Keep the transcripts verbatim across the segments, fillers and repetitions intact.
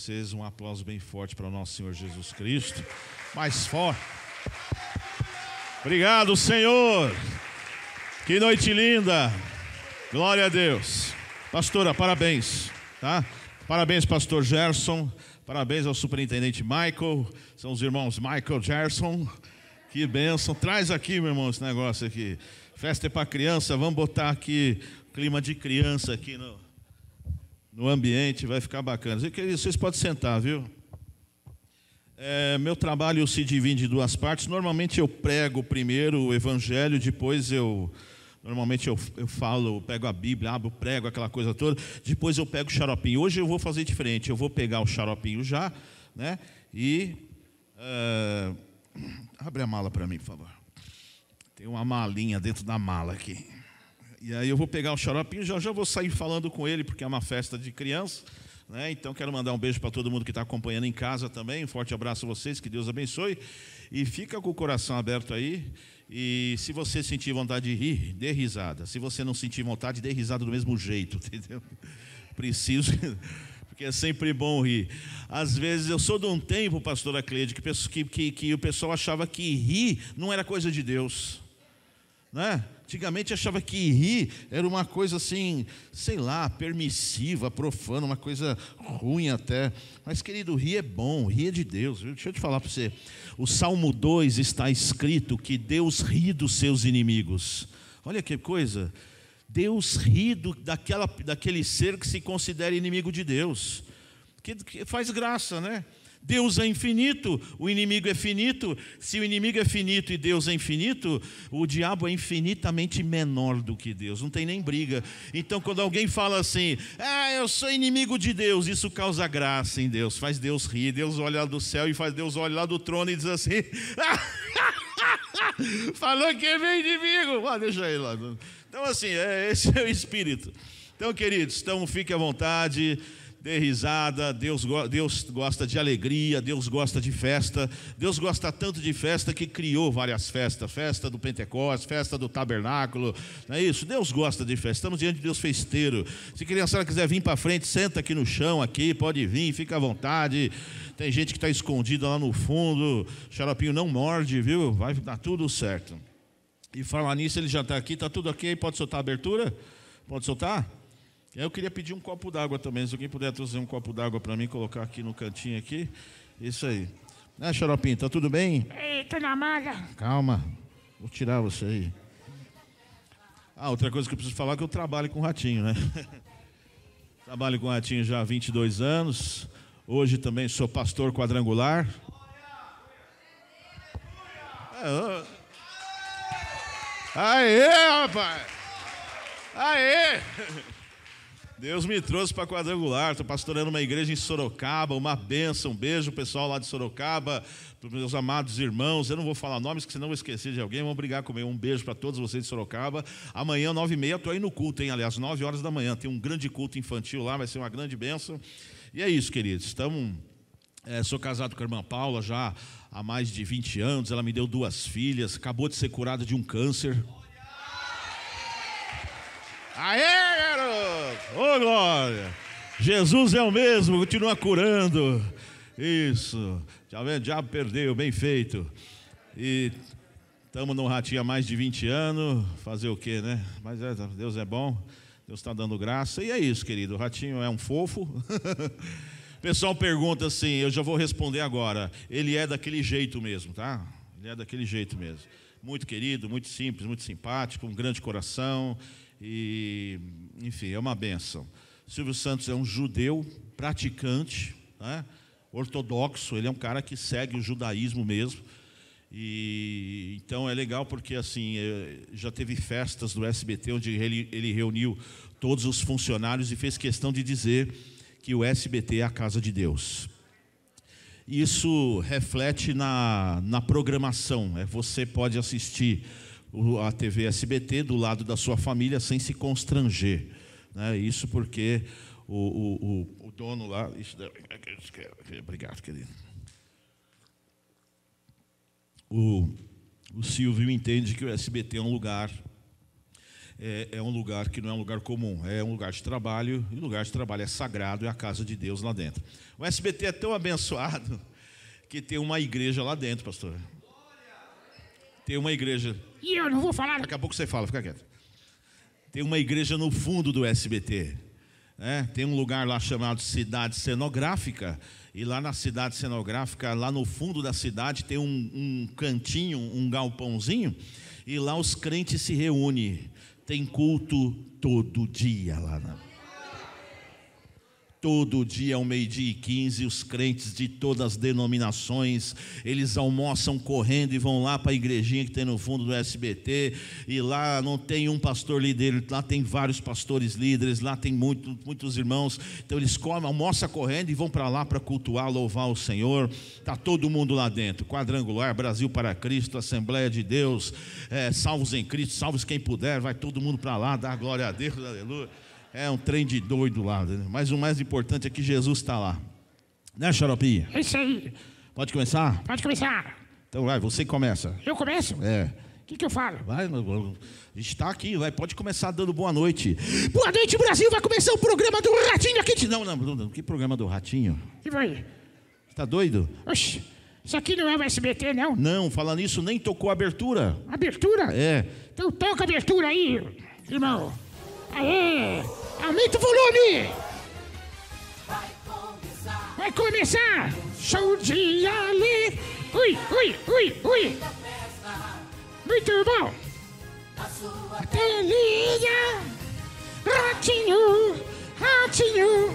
vocês um aplauso bem forte para o nosso Senhor Jesus Cristo. Mais forte. Obrigado, Senhor. Que noite linda. Glória a Deus. Pastora, parabéns, tá? Parabéns, pastor Gerson. Parabéns ao superintendente Michael. São os irmãos Michael Gerson. Que bênção. Traz aqui, meu irmão, esse negócio aqui. Festa é para criança. Vamos botar aqui clima de criança aqui no, no ambiente. Vai ficar bacana. Vocês podem sentar, viu? É, meu trabalho se divide em duas partes. Normalmente eu prego primeiro o evangelho, depois eu... Normalmente eu, eu falo, eu pego a Bíblia, abro, prego, aquela coisa toda. Depois eu pego o xaropinho. Hoje eu vou fazer diferente. Eu vou pegar o xaropinho já, né? E... Uh, abre a mala para mim, por favor. Tem uma malinha dentro da mala aqui. E aí eu vou pegar o xaropinho, já já vou sair falando com ele, porque é uma festa de criança, né? Então quero mandar um beijo para todo mundo que está acompanhando em casa também. Um forte abraço a vocês, que Deus abençoe. E fica com o coração aberto aí. E se você sentir vontade de rir, dê risada. Se você não sentir vontade, dê risada do mesmo jeito, entendeu? Preciso, porque é sempre bom rir. Às vezes, eu sou de um tempo, pastora Cleide, que, que, que o pessoal achava que rir não era coisa de Deus, né? Antigamente achava que rir era uma coisa assim, sei lá, permissiva, profana, uma coisa ruim até. Mas, querido, rir é bom, rir é de Deus, viu? Deixa eu te falar para você. O Salmo dois está escrito que Deus ri dos seus inimigos. Olha que coisa. Deus ri do, daquela, daquele ser que se considera inimigo de Deus. Que, que faz graça, né? Deus é infinito, o inimigo é finito. Se o inimigo é finito e Deus é infinito, o diabo é infinitamente menor do que Deus. Não tem nem briga. Então quando alguém fala assim, ah, eu sou inimigo de Deus, isso causa graça em Deus, faz Deus rir. Deus olha lá do céu e faz Deus olhar lá do trono e diz assim, falou que é meu inimigo. Ah, deixa ele lá. Então assim, é, esse é o espírito. Então, queridos, então fique à vontade. Dê risada, Deus, Deus gosta de alegria, Deus gosta de festa. Deus gosta tanto de festa que criou várias festas. Festa do Pentecostes, festa do Tabernáculo, não é isso? Deus gosta de festa, estamos diante de Deus festeiro. Se a criançada quiser vir para frente, senta aqui no chão, aqui, pode vir, fica à vontade. Tem gente que está escondida lá no fundo, o xaropinho não morde, viu? Vai dar tudo certo. E falar nisso, ele já está aqui, está tudo ok, pode soltar a abertura? Pode soltar? Eu queria pedir um copo d'água também. Se alguém puder trazer um copo d'água para mim, colocar aqui no cantinho aqui. Isso aí. Né, xaropinho, tá tudo bem? Ei, tô na malha. Calma, vou tirar você aí. Ah, outra coisa que eu preciso falar é que eu trabalho com ratinho, né? Trabalho com ratinho já há vinte e dois anos. Hoje também sou pastor quadrangular. É, aê, rapaz! Aê! Deus me trouxe para quadrangular. Estou pastorando uma igreja em Sorocaba, uma bênção. Um beijo, pessoal lá de Sorocaba, para os meus amados irmãos. Eu não vou falar nomes, porque senão eu vou esquecer de alguém. Vão brigar comigo. Um beijo para todos vocês de Sorocaba. Amanhã, nove e meia, estou aí no culto, hein? Aliás, nove horas da manhã. Tem um grande culto infantil lá, vai ser uma grande bênção. E é isso, queridos. Estamos, é, sou casado com a irmã Paula já há mais de vinte anos. Ela me deu duas filhas. Acabou de ser curada de um câncer. Aê, garoto! Ô, glória! Jesus é o mesmo, continua curando. Isso. Já vendo? O diabo perdeu, bem feito. E estamos no ratinho há mais de vinte anos. Fazer o quê, né? Mas é, Deus é bom. Deus está dando graça. E é isso, querido. O ratinho é um fofo. O pessoal pergunta assim, eu já vou responder agora. Ele é daquele jeito mesmo, tá? Ele é daquele jeito mesmo. Muito querido, muito simples, muito simpático, um grande coração. E, enfim, é uma bênção. Silvio Santos é um judeu praticante, né? Ortodoxo. Ele é um cara que segue o judaísmo mesmo. E então é legal porque assim já teve festas do S B T onde ele, ele reuniu todos os funcionários e fez questão de dizer que o S B T é a casa de Deus. Isso reflete na, na programação. É, você pode assistir a T V S B T do lado da sua família sem se constranger, né? Isso porque o, o, o, o dono lá... Isso, obrigado, querido. O, o Silvio entende que o S B T é um lugar é, é um lugar que não é um lugar comum, é um lugar de trabalho, e o lugar de trabalho é sagrado, é a casa de Deus lá dentro. O S B T é tão abençoado que tem uma igreja lá dentro, pastor. Tem uma igreja... E eu não vou falar... Daqui a pouco você fala, fica quieto. Tem uma igreja no fundo do S B T. É, tem um lugar lá chamado Cidade Cenográfica, e lá na Cidade Cenográfica, lá no fundo da cidade, tem um, um cantinho, um galpãozinho, e lá os crentes se reúnem. Tem culto todo dia lá na... Todo dia, ao meio-dia e quinze, os crentes de todas as denominações, eles almoçam correndo e vão lá para a igrejinha que tem no fundo do S B T, e lá não tem um pastor líder, lá tem vários pastores líderes, lá tem muito, muitos irmãos, então eles comem, almoçam correndo e vão para lá para cultuar, louvar o Senhor. Está todo mundo lá dentro, Quadrangular, Brasil para Cristo, Assembleia de Deus, é, salvos em Cristo, salvos quem puder, vai todo mundo para lá, dar glória a Deus, aleluia. É um trem de doido lá, mas o mais importante é que Jesus está lá. Né, Xaropinha? É isso aí. Pode começar? Pode começar. Então vai, você começa. Eu começo? É. O que, que eu falo? Vai, a gente está aqui, vai, pode começar dando boa noite. Boa noite, Brasil, vai começar o programa do Ratinho aqui. Não, não, não, que programa do Ratinho? E vai? Tá doido? Oxi, isso aqui não é o S B T, não? Não, falando nisso, nem tocou a abertura. Abertura? É. Então toca a abertura aí, irmão. Aê! Aumenta o volume! Vai começar! Vai começar! Show de ali! Ui, ui, ui, ui! Muito bom! A telinha! Ratinho! Ratinho!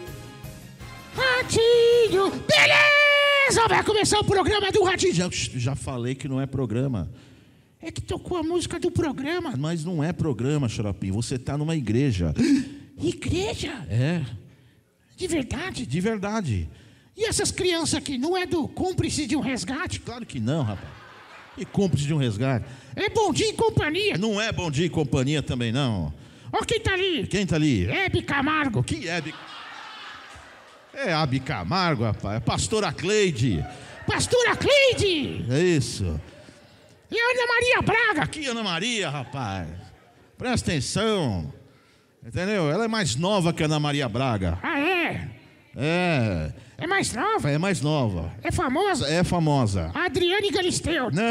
Ratinho! Beleza! Vai começar o programa do Ratinho! Já, já falei que não é programa. É que tocou a música do programa. Mas não é programa, Xaropim. Você está numa igreja. Igreja? É. De verdade? De verdade. E essas crianças aqui, não é do cúmplice de um resgate? Claro que não, rapaz. E cúmplice de um resgate? É Bom Dia e Companhia. Não é Bom Dia e Companhia também, não. Ó quem tá ali. Quem tá ali? Hebe Camargo. Que Hebe? É Hebe Camargo, rapaz. É pastora Cleide. Pastora Cleide. É isso. E a Ana Maria Braga. Aqui, Ana Maria, rapaz. Presta atenção. Entendeu? Ela é mais nova que a Ana Maria Braga. Ah, é? É. É mais nova? É mais nova. É famosa? É famosa. A Adriane Galisteu. Não.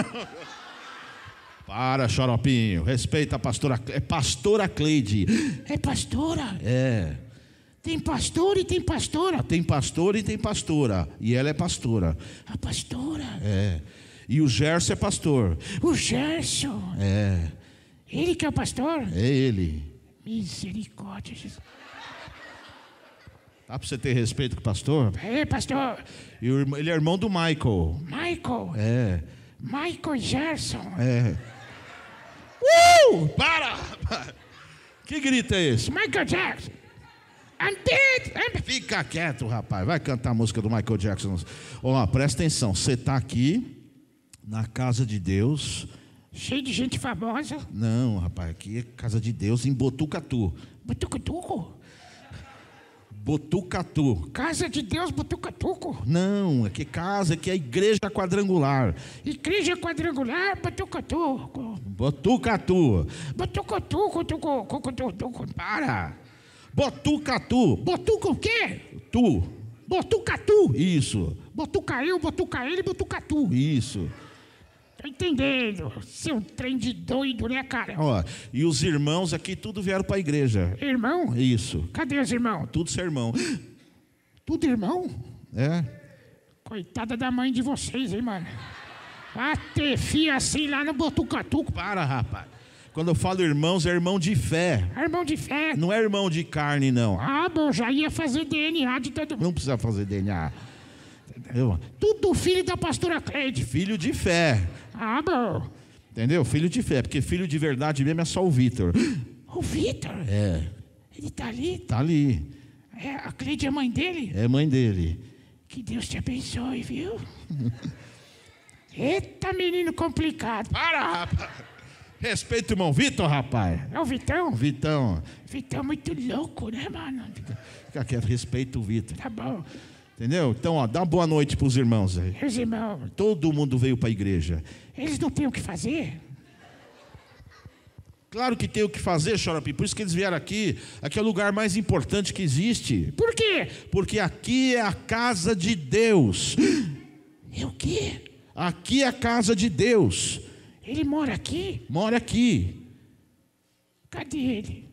Para, Xaropinho. Respeita a pastora. É pastora Cleide. É pastora? É. Tem pastor e tem pastora. Tem pastor e tem pastora. E ela é pastora. A pastora? É. E o Gerson é pastor. O Gerson? É. Ele que é o pastor? É ele. Misericórdia, Jesus. Dá pra você ter respeito com o pastor? É, pastor. E o irmão- ele é irmão do Michael. Michael. É. Michael Gerson. É. Uh! Para! Que grito é esse? Michael Jackson. I'm dead. I'm... Fica quieto, rapaz. Vai cantar a música do Michael Jackson. Ó, presta atenção. Você está aqui na casa de Deus. Cheio de gente famosa. Não, rapaz. Aqui é casa de Deus em Botucatu. Botucatuco. Botucatu. Casa de Deus, Botucatuco. Não, aqui é casa, aqui é a igreja quadrangular. Igreja quadrangular, Botucatuco. Botucatu. Botucatuco, tucu, cucu, tu, tucu. Para! Botucatu. Botuca o quê? Tu. Botucatu. Isso. Botuca eu, botuca ele, botucatu. Isso. Tô entendendo. Seu trem de doido, né, cara? Ó, e os irmãos aqui tudo vieram para a igreja. Irmão? Isso. Cadê os irmãos? Tudo sermão. Tudo irmão? É? Coitada da mãe de vocês, hein, mano? Ah, ter filho assim lá no Botucatuco. Para, rapaz. Quando eu falo irmãos, é irmão de fé. Irmão de fé. Não é irmão de carne, não. Ah, bom, já ia fazer D N A de todo mundo. Não precisa fazer D N A. Entendeu? Tudo filho da pastora Cleide. Filho de fé. Ah, bom. Entendeu? Filho de fé. Porque filho de verdade mesmo é só o Vitor. O Vitor? É. Ele tá ali? Tá ali. É, a Cleide é mãe dele? É mãe dele. Que Deus te abençoe, viu? Eita, menino complicado. Para, rapaz. Respeita o irmão Vitor, rapaz. É o Vitão? Vitão. Vitão é muito louco, né, mano? Fica quieto, respeita o Vitor. Tá bom. Entendeu? Então, ó, dá boa noite para os irmãos aí. Meus irmãos, Todo mundo veio para a igreja. eles não têm o que fazer? Claro que tem o que fazer, Xaropim. Por isso que eles vieram aqui. Aqui é o lugar mais importante que existe. Por quê? Porque aqui é a casa de Deus. É o quê? Aqui é a casa de Deus. Ele mora aqui? Mora aqui. Cadê ele?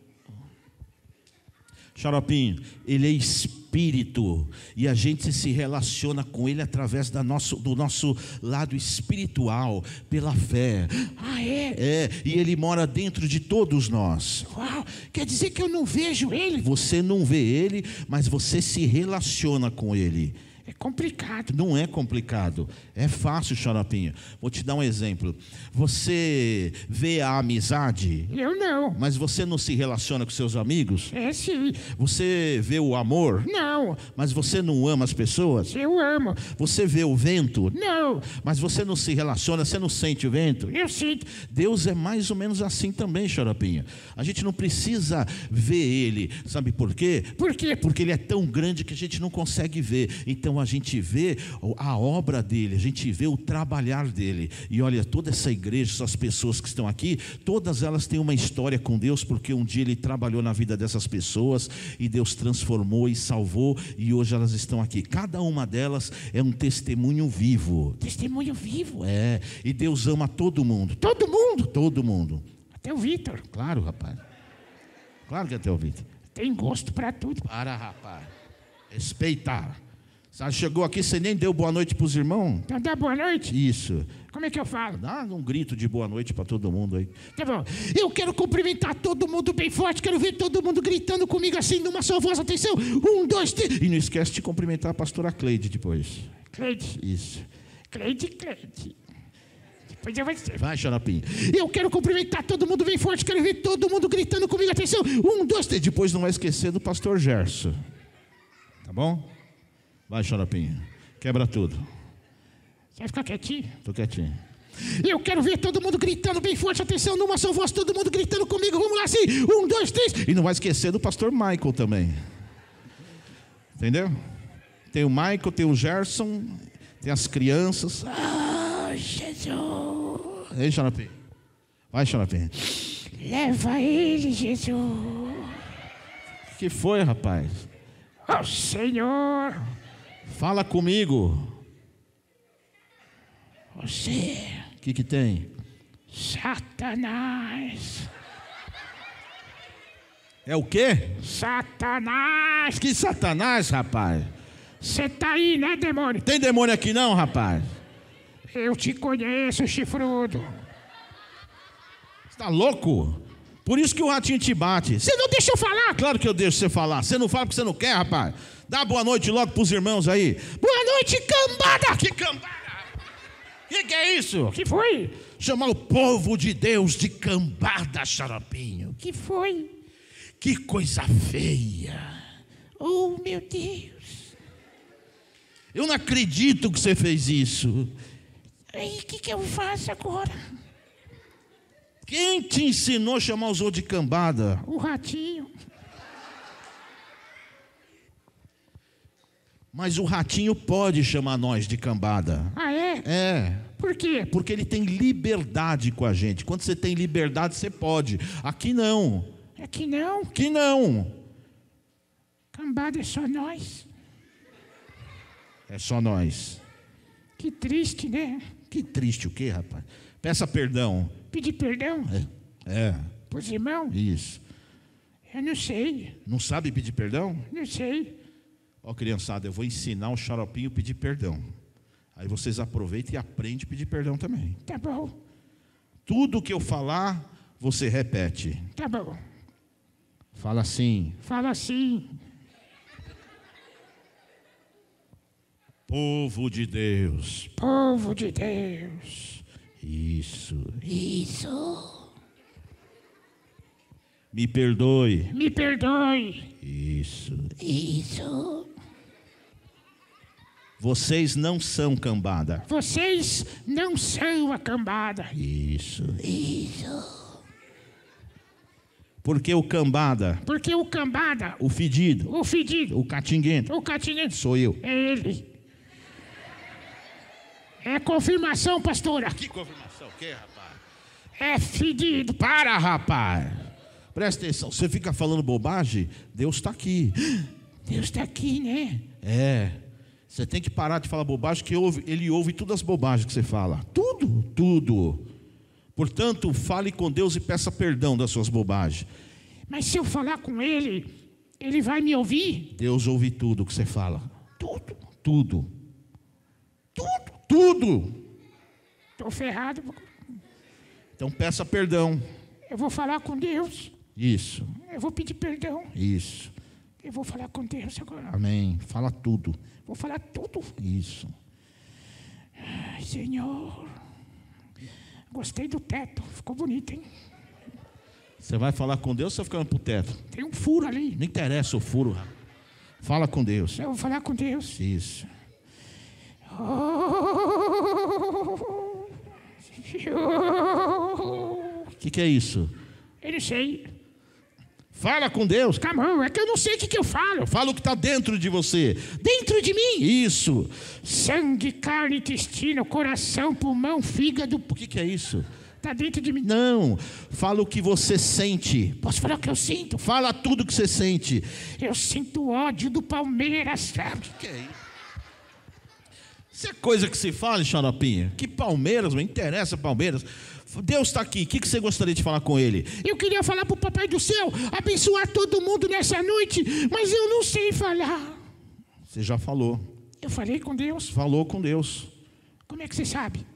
Xaropinho, ele é espírito e a gente se relaciona com ele através da nosso, do nosso lado espiritual, pela fé. Ah, é? É, e ele mora dentro de todos nós. Uau, quer dizer que eu não vejo ele? Você não vê ele, mas você se relaciona com ele. É complicado. Não é complicado, é fácil, Xaropinho. Vou te dar um exemplo. Você vê a amizade, Eu não. mas você não se relaciona com seus amigos? É sim. Você vê o amor, Não. mas você não ama as pessoas? Eu amo. Você vê o vento, Não. mas você não se relaciona, você não sente o vento? Eu sinto. Deus é mais ou menos assim também, Xaropinho. A gente não precisa ver ele, sabe por quê? Por quê? Porque ele é tão grande que a gente não consegue ver. Então a gente vê a obra dele, a gente vê o trabalhar dele. E olha, toda essa igreja, essas pessoas que estão aqui, todas elas têm uma história com Deus, porque um dia ele trabalhou na vida dessas pessoas e Deus transformou e salvou, e hoje elas estão aqui. Cada uma delas é um testemunho vivo. Testemunho vivo. É, e Deus ama todo mundo. Todo mundo. Todo mundo. Até o Vitor. Claro, rapaz. Claro que até o Vitor. Tem gosto pra tudo. Para, rapaz. Respeitar. Você chegou aqui, você nem deu boa noite para os irmãos? Então dá boa noite? Isso. Como é que eu falo? Dá um grito de boa noite para todo mundo aí. Tá bom. Eu quero cumprimentar todo mundo bem forte. Quero ver todo mundo gritando comigo assim, numa só voz. Atenção. Um, dois, três. E não esquece de cumprimentar a pastora Cleide depois. Cleide. Isso. Cleide, Cleide. Depois eu vou dizer. Vai, Xaropinho. Eu quero cumprimentar todo mundo bem forte. Quero ver todo mundo gritando comigo. Atenção. Um, dois, três. Depois não vai esquecer do pastor Gerson. Tá bom? Vai, Xaropinho. Quebra tudo. Você vai ficar quietinho? Tô quietinho. Eu quero ver todo mundo gritando bem forte. Atenção, numa só voz, todo mundo gritando comigo. Vamos lá, assim. Um, dois, três. E não vai esquecer do pastor Michael também. Entendeu? Tem o Michael, tem o Gerson, tem as crianças. Ah, Jesus. Ei, Xaropinho. Vai, Xaropinho. Leva ele, Jesus. O que foi, rapaz? Ó, oh, Senhor. Fala comigo. Você. O que que tem? Satanás. É o quê? Satanás. Que Satanás, rapaz? Você tá aí, né, demônio? Tem demônio aqui não, rapaz? Eu te conheço, chifrudo. Você tá louco? Por isso que o ratinho te bate. Você não deixa eu falar? Claro que eu deixo você falar. Você não fala porque você não quer, rapaz. Dá boa noite logo pros irmãos aí. Boa noite, cambada. Que cambada? Que que é isso? Que foi? Chamar o povo de Deus de cambada, Xaropinho. Que foi? Que coisa feia. Oh, meu Deus. Eu não acredito que você fez isso. Aí, o que que eu faço agora? Quem te ensinou a chamar os outros de cambada? O ratinho. Mas o ratinho pode chamar nós de cambada. Ah, é? É. Por quê? Porque ele tem liberdade com a gente. Quando você tem liberdade, você pode. Aqui não. Aqui não. Aqui não. Cambada é só nós. É só nós. Que triste, né? Que triste o quê, rapaz? Peça perdão. Pedir perdão É. É. pros irmãos? Isso. Eu não sei. Não sabe pedir perdão? Não sei. Ó, criançada, eu vou ensinar o Xaropinho a pedir perdão. Aí vocês aproveitam e aprendem a pedir perdão também. Tá bom. Tudo que eu falar, você repete. Tá bom. Fala assim. Fala assim. Povo de Deus. Povo de Deus. Isso. Isso. Me perdoe. Me perdoe. Isso. Isso. Vocês não são cambada. Vocês não são a cambada. Isso. Isso. Porque o cambada, Porque o cambada, o fedido, o fedido, o catinguento, o catinete, sou eu. é ele. É confirmação, pastora. Que confirmação? O que, rapaz? É fedido. Para, rapaz. Presta atenção. Você fica falando bobagem, Deus está aqui. Deus está aqui, né? É. Você tem que parar de falar bobagem, que ouve, Ele ouve todas as bobagens que você fala. Tudo, tudo. Portanto, fale com Deus e peça perdão das suas bobagens. Mas se eu falar com Ele, Ele vai me ouvir? Deus ouve tudo que você fala. Tudo. Tudo. Tudo. Tudo. Estou ferrado. Então peça perdão. Eu vou falar com Deus. Isso. Eu vou pedir perdão. Isso. Eu vou falar com Deus agora. Amém. Fala tudo. Vou falar tudo. Isso. Ai, Senhor. Gostei do teto. Ficou bonito, hein? Você vai falar com Deus ou você vai ficando pro teto? Tem um furo ali. Não interessa o furo, rapaz. Fala com Deus. Eu vou falar com Deus. Isso. O que, que é isso? Eu não sei. Fala com Deus. Camão, é que eu não sei o que, que eu falo. Fala o que está dentro de você. Dentro de mim. Isso. Sangue, carne, intestino, coração, pulmão, fígado. O que, que é isso? Está dentro de mim. Não. Fala o que você sente. Posso falar o que eu sinto? Fala tudo que você sente. Eu sinto ódio do Palmeiras. O que, que é isso? Isso é coisa que se fala, Xaropinha. Que Palmeiras, não interessa Palmeiras. Deus está aqui. O que, que você gostaria de falar com Ele? Eu queria falar para o Papai do Céu, abençoar todo mundo nessa noite, mas eu não sei falar. Você já falou. Eu falei com Deus. Falou com Deus. Como é que você sabe?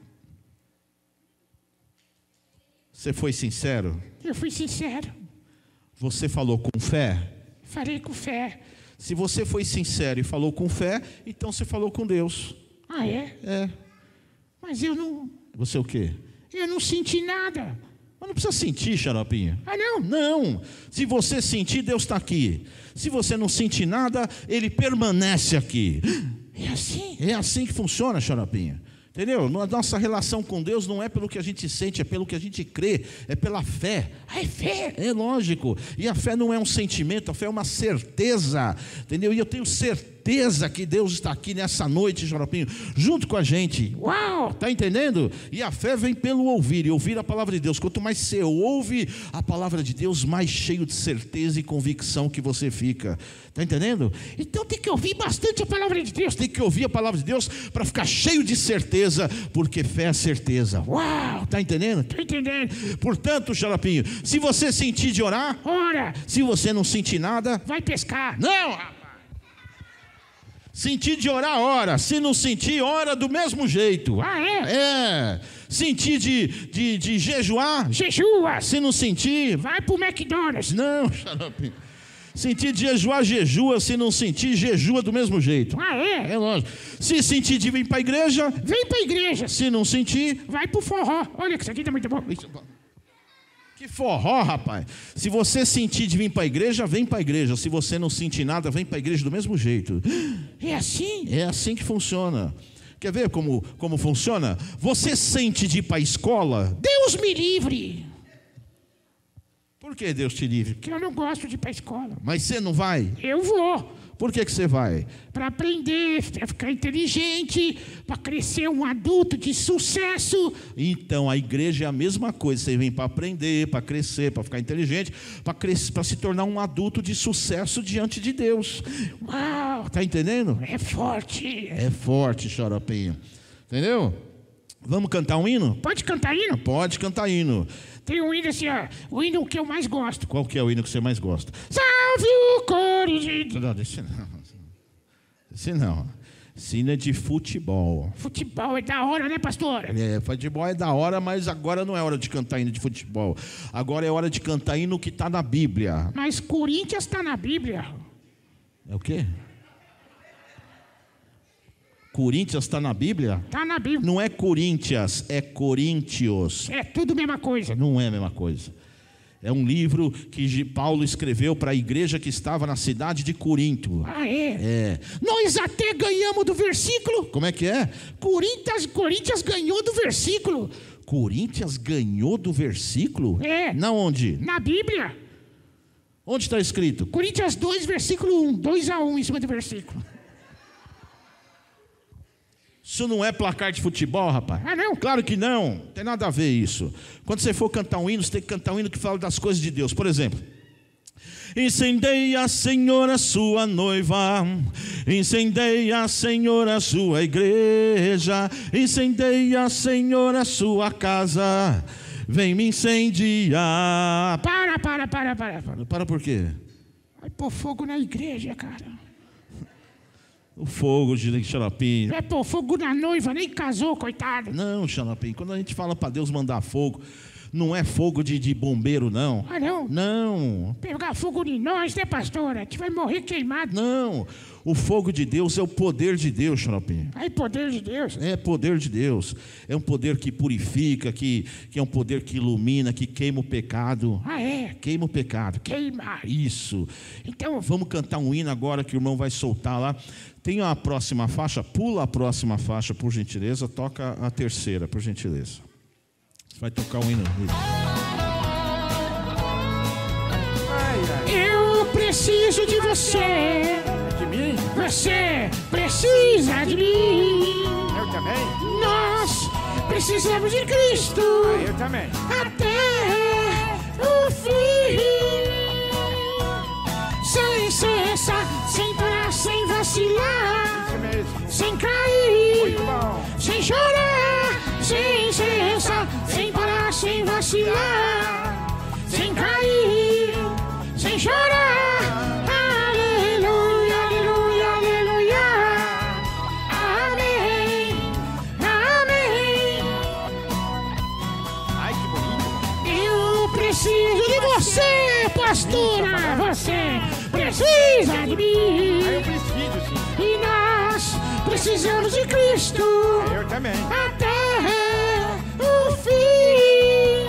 Você foi sincero? Eu fui sincero. Você falou com fé? Falei com fé. Se você foi sincero e falou com fé, então você falou com Deus. Ah, é? É. Mas eu não... Você o quê? Eu não senti nada. Mas não precisa sentir, Xaropinha. Ah, não? Não. Se você sentir, Deus está aqui. Se você não sentir nada, Ele permanece aqui. É assim? É assim que funciona, Xaropinha. Entendeu? A nossa relação com Deus não é pelo que a gente sente, é pelo que a gente crê, é pela fé. Ah, é fé? É lógico. E a fé não é um sentimento, a fé é uma certeza. Entendeu? E eu tenho certeza que Deus está aqui nessa noite, Xaropinho, junto com a gente. Uau! Está entendendo? E a fé vem pelo ouvir, e ouvir a palavra de Deus. Quanto mais você ouve a palavra de Deus, mais cheio de certeza e convicção que você fica. Está entendendo? Então tem que ouvir bastante a palavra de Deus. Tem que ouvir a palavra de Deus para ficar cheio de certeza, porque fé é certeza. Uau! Está entendendo? Estou entendendo. Portanto, Xaropinho, se você sentir de orar, ora. Se você não sentir nada, vai pescar. Não, rapaz. Sentir de orar, ora. Se não sentir, ora do mesmo jeito. Ah, é? É. Sentir de, de, de jejuar. Jejua. Se não sentir, vai pro McDonald's. Não, Xaropinho. Sentir de jejuar, jejua. Se não sentir, jejua do mesmo jeito. Ah, é? É lógico. Se sentir de vir para a igreja, vem para a igreja. Se não sentir, vai pro forró. Olha que isso aqui tá muito bom. Que forró, rapaz. Se você sentir de vir para a igreja, vem para a igreja. Se você não sentir nada, vem para a igreja do mesmo jeito. É assim? É assim que funciona. Quer ver como, como funciona? Você sente de ir para a escola? Deus me livre. Por que Deus te livre? Porque eu não gosto de ir para a escola. Mas você não vai? Eu vou. Por que, que você vai? Para aprender, para ficar inteligente, para crescer um adulto de sucesso. Então, a igreja é a mesma coisa. Você vem para aprender, para crescer, para ficar inteligente, para crescer, para se tornar um adulto de sucesso diante de Deus. Uau! Tá entendendo? É forte. É forte, Xaropinho. Entendeu? Vamos cantar um hino? Pode cantar hino? Pode cantar hino. Tem um hino assim, ó, o hino que eu mais gosto. Qual que é o hino que você mais gosta? Salve o Corinthians. Não, esse não. Esse não. Esse hino é de futebol. Futebol é da hora, né, pastor? É, futebol é da hora, mas agora não é hora de cantar hino de futebol. Agora é hora de cantar hino que está na Bíblia. Mas Corinthians está na Bíblia. É o quê? Corinthians está na Bíblia? Está na Bíblia. Não é Corinthians, é Coríntios. É tudo a mesma coisa. Não é a mesma coisa. É um livro que Paulo escreveu para a igreja que estava na cidade de Corinto. Ah, é? É. Nós até ganhamos do versículo. Como é que é? Corinthians, Corinthians ganhou do versículo. Corinthians ganhou do versículo? É. Na onde? Na Bíblia. Onde está escrito? Coríntios dois, versículo um. dois a um em cima do versículo. Isso não é placar de futebol, rapaz. Ah, não? Claro que não. Não tem nada a ver isso. Quando você for cantar um hino, você tem que cantar um hino que fala das coisas de Deus. Por exemplo, incendeia, Senhor, a sua noiva, incendeia, Senhor, a sua igreja, incendeia, Senhor, a sua casa, vem me incendiar. Para, para, para, para. Para, para por quê? Vai pôr fogo na igreja, cara. O fogo de Xaropim. Vai pôr fogo na noiva, nem casou, coitado. Não, Xaropim, quando a gente fala para Deus mandar fogo, não é fogo de, de bombeiro, não. Ah, não? Não. Pegar fogo em nós, né, pastora? A gente vai morrer queimado. Não. O fogo de Deus é o poder de Deus, Xaropim. É poder de Deus. É poder de Deus. É um poder que purifica, que, que é um poder que ilumina, que queima o pecado. Ah, é? Queima o pecado. Queima. Isso. Então, vamos cantar um hino agora que o irmão vai soltar lá. Tem a próxima faixa. Pula a próxima faixa, por gentileza. Toca a terceira, por gentileza. Você vai tocar um hino. Eu preciso de você. De mim? Você precisa de mim. Eu também? Nós precisamos de Cristo. Ah, eu também. Até o fim. Sem cessar, sem parar, sem vacilar. Isso mesmo. Sem cair. Muito bom. Sem chorar. Sem cessar, sem parar, sem vacilar. Sem cair. Sem chorar. Aleluia, aleluia, aleluia. Amém. Amém. Ai, que bonito. Eu preciso de você, pastora. Você precisa de mim. Ah, eu preciso, sim. E nós precisamos de Cristo. Eu também. Até o fim.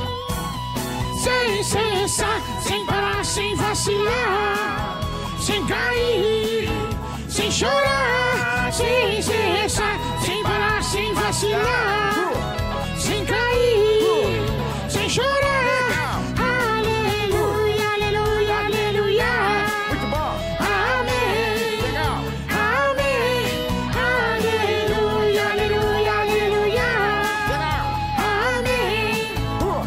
Sem cessar, sem parar, sem vacilar. Sem cair, sem chorar. Sem cessar, sem parar, sem vacilar. Sem cair, sem chorar. Aleluia, aleluia, aleluia. Muito bom. Amém. Legal. Amém. Aleluia, aleluia, aleluia. Legal. Amém. Uh,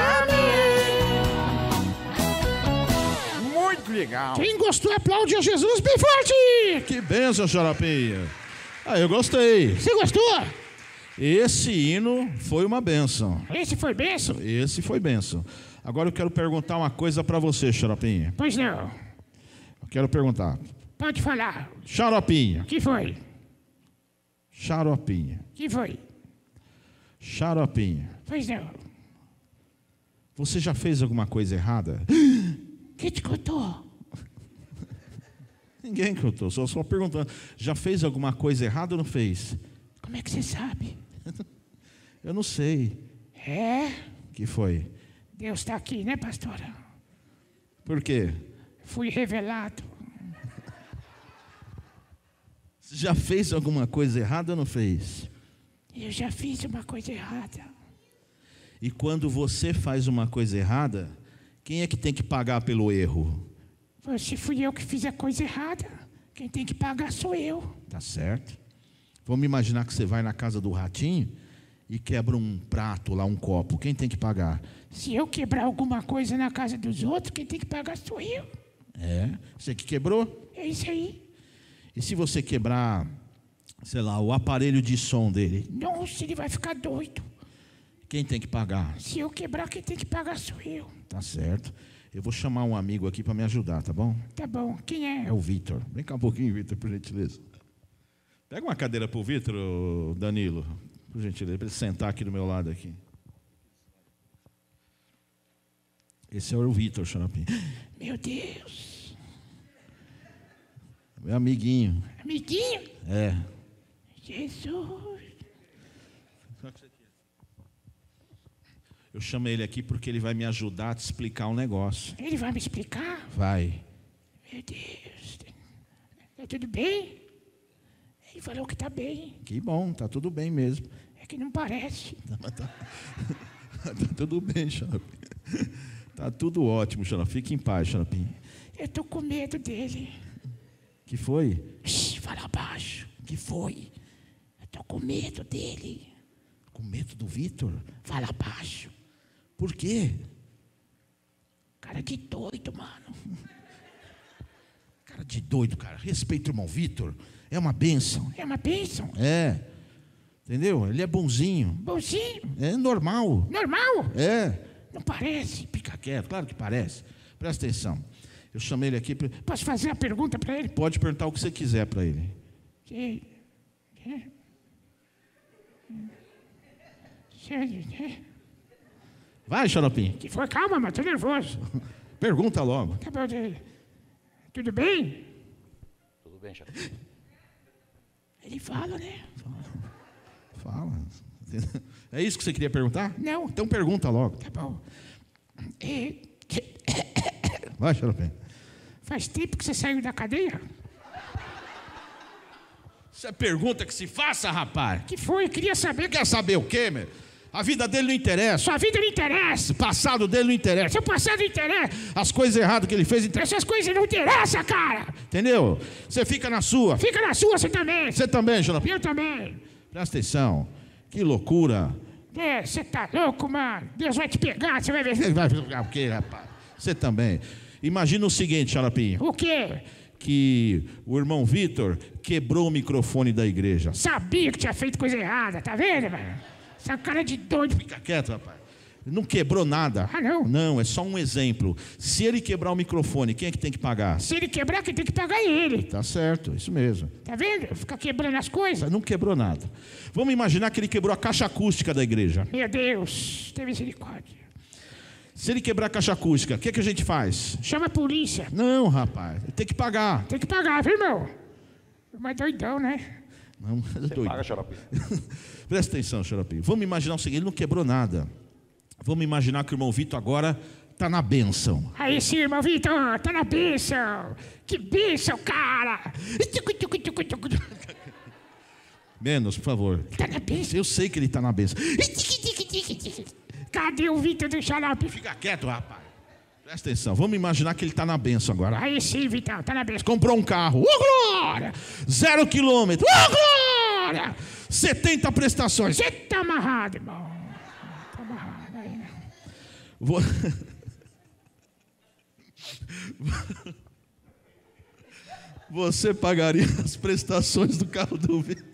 Amém. muito legal. Quem gostou, aplaude a Jesus bem forte. Que bênção, Xaropinha. Ah, eu gostei. Você gostou? Esse hino foi uma bênção. Esse foi bênção? Esse foi bênção. Agora eu quero perguntar uma coisa para você, Xaropinha. Pois não. Eu quero perguntar. Pode falar. Xaropinha. Que foi? Xaropinha. Que foi? Xaropinha. Pois não. Você já fez alguma coisa errada? Quem te contou? Ninguém contou, só só perguntando. Já fez alguma coisa errada ou não fez? Como é que você sabe? Eu não sei. É? O que foi? Deus está aqui, né, pastora? Por quê? Fui revelado. Você já fez alguma coisa errada ou não fez? Eu já fiz uma coisa errada. E quando você faz uma coisa errada, quem é que tem que pagar pelo erro? Se fui eu que fiz a coisa errada, quem tem que pagar sou eu. Tá certo. Vamos imaginar que você vai na casa do ratinho e quebra um prato lá, um copo. Quem tem que pagar? Se eu quebrar alguma coisa na casa dos outros, quem tem que pagar sou eu. É, você que quebrou? É isso aí. E se você quebrar, sei lá, o aparelho de som dele? Nossa, ele vai ficar doido. Quem tem que pagar? Se eu quebrar, quem tem que pagar sou eu. Tá certo. Eu vou chamar um amigo aqui para me ajudar, tá bom? Tá bom. Quem é? É o Vitor. Vem cá um pouquinho, Vitor, por gentileza. Pega uma cadeira pro Vitor, Danilo, por gentileza, para ele sentar aqui do meu lado aqui. Esse é o Vitor, Xaropim. Meu Deus. Meu amiguinho. Amiguinho? É. Jesus. Eu chamo ele aqui porque ele vai me ajudar a te explicar um negócio. Ele vai me explicar? Vai. Meu Deus. Tá tudo bem? Ele falou que tá bem. Que bom, tá tudo bem mesmo. É que não parece. Tá, tá, tá tudo bem, Xaropim. Tá tudo ótimo, Xaropim. Fique em paz, Xaropim. Eu tô com medo dele. Que foi? Shhh, fala baixo. Que foi? Eu tô com medo dele. Com medo do Vitor? Fala baixo. Por quê? Cara de doido, mano. Cara de doido, cara. Respeita o irmão Vitor. É uma bênção. É uma bênção. É. Entendeu? Ele é bonzinho. Bonzinho. É normal. Normal. É. Não parece. Fica quieto, claro que parece. Presta atenção. Eu chamei ele aqui. Pra... Posso fazer a pergunta para ele? Pode perguntar o que você quiser para ele. Que... Que... Que... Vai, Xaropim. Que foi? Calma, mas tô nervoso. Pergunta logo. Tá bom, de- tudo bem? Tudo bem, Xaropim? Ele fala, né? Fala. É isso que você queria perguntar? Não. Então pergunta logo. Tá bom. É, que- Vai, Xaropim. faz tempo que você saiu da cadeia? Isso é pergunta que se faça, rapaz. Que foi? Eu queria saber. Quer saber o quê, meu? A vida dele não interessa. Sua vida não interessa. O passado dele não interessa. Seu passado não interessa. As coisas erradas que ele fez interessam. Essas coisas não interessam, cara. Entendeu? Você fica na sua. Fica na sua, você também. Você também, Xaropim. Eu também. Presta atenção. Que loucura. É, você tá louco, mano. Deus vai te pegar, você vai ver. Você vai jogar o quê, rapaz? Você também. Imagina o seguinte, Xaropim. O quê? Que o irmão Vitor quebrou o microfone da igreja. Sabia que tinha feito coisa errada, tá vendo, mano? Essa cara de doido. Fica quieto, rapaz. Não quebrou nada. Ah, não? Não, é só um exemplo. Se ele quebrar o microfone, quem é que tem que pagar? Se ele quebrar, quem tem que pagar é ele. Tá certo, isso mesmo. Tá vendo? Fica quebrando as coisas. Não quebrou nada. Vamos imaginar que ele quebrou a caixa acústica da igreja. Meu Deus, tem misericórdia. Se ele quebrar a caixa acústica, o que, é que a gente faz? Chama a polícia. Não, rapaz, ele tem que pagar. Tem que pagar, viu, irmão? Mas doidão, né? Não, é doido. Paga, Xaropim. Presta atenção, Xaropim. Vamos imaginar o seguinte, ele não quebrou nada. Vamos imaginar que o irmão Vitor agora está na bênção. Aí sim, irmão Vitor, tá na bênção. Que bênção, cara. Menos, por favor. Tá na bênção. Eu sei que ele está na bênção. Cadê o Vitor do xarope? Fica quieto, rapaz. Presta atenção. Vamos imaginar que ele está na bênção agora. Aí sim, Vitão, tá na bênção. Comprou um carro. Ô, glória! Zero quilômetro. Ô, glória! setenta prestações. Você tá amarrado, irmão. Tá amarrado aí, né? Vou... Você pagaria as prestações do carro do Vitor?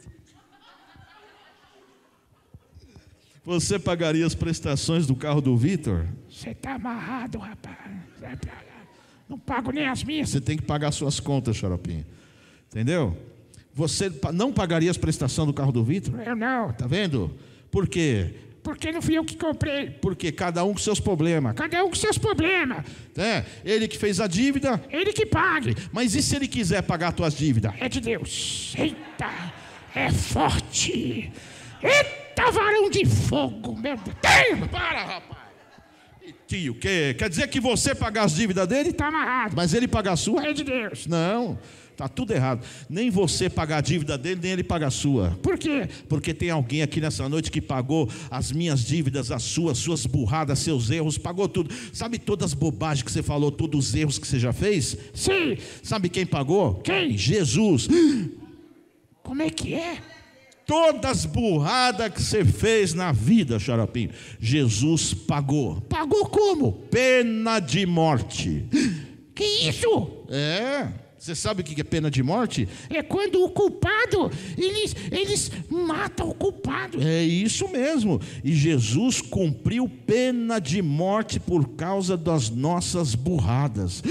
Você pagaria as prestações do carro do Vitor? Você tá amarrado, rapaz. Vai pra lá. Não pago nem as minhas. Você tem que pagar suas contas, Xaropinho. Entendeu? Você pa- não pagaria as prestações do carro do Vitor? Eu não. Tá vendo? Por quê? Porque não fui eu que comprei. Porque cada um com seus problemas. Cada um com seus problemas. É, ele que fez a dívida, Ele que pague. mas e se ele quiser pagar as tuas dívidas? É de Deus. Eita, é forte. Eita, varão de fogo, meu Deus. Tem, Para, rapaz! E tio, que? Quer dizer que você pagar as dívidas dele, tá amarrado. mas ele pagar a sua? É de Deus. Não, tá tudo errado. Nem você pagar a dívida dele, nem ele pagar a sua. Por quê? Porque tem alguém aqui nessa noite que pagou as minhas dívidas, as suas, suas burradas, seus erros, pagou tudo. Sabe todas as bobagens que você falou, todos os erros que você já fez? Sim. Sabe quem pagou? Quem? Jesus. Como é que é? Todas as burradas que você fez na vida, Xaropinho, Jesus pagou. Pagou como? Pena de morte. Que isso? É. Você sabe o que é pena de morte? É quando o culpado, eles, eles matam o culpado. É isso mesmo. E Jesus cumpriu pena de morte por causa das nossas burradas.